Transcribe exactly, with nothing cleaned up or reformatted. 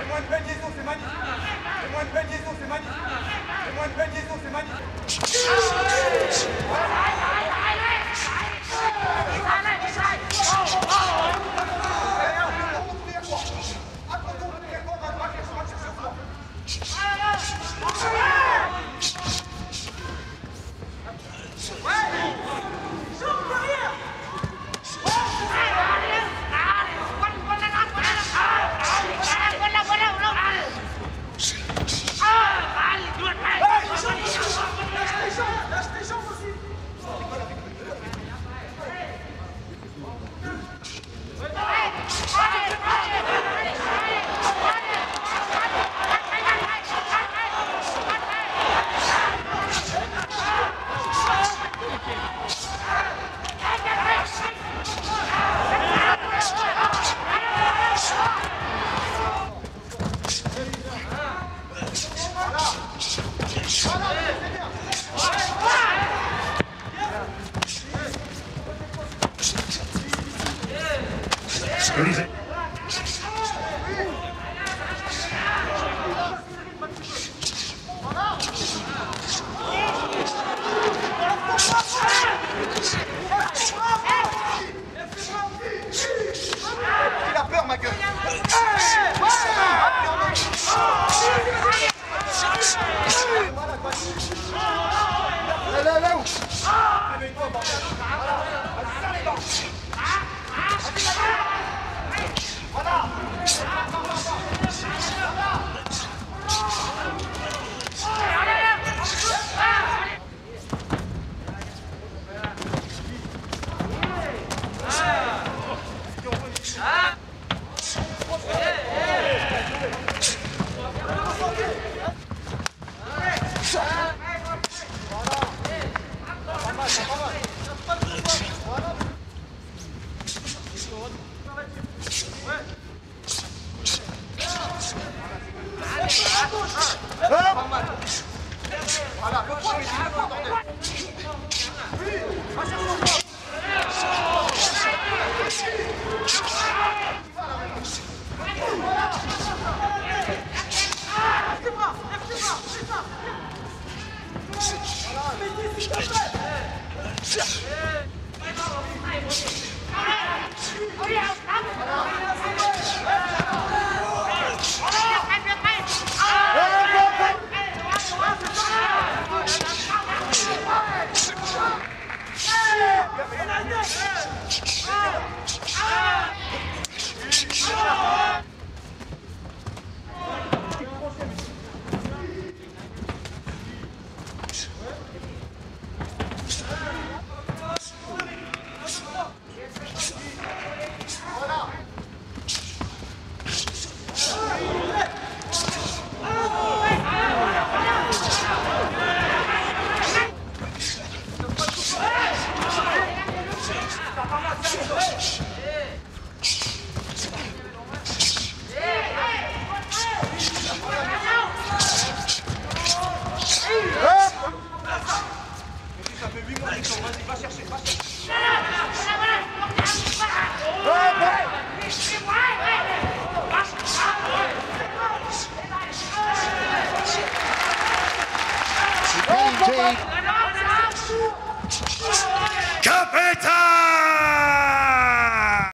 Fais-moi une belle liaison, c'est magnifique. Fais-moi une belle liaison, c'est magnifique. Fais-moi une belle liaison, c'est magnifique. Squeeze it. Il a peur, ma gueule. Là, là, là où? Réveille-toi, bordel. Voilà. Allez, les dents. Voilà. Voilà, le point, mais c'est le point, bordel.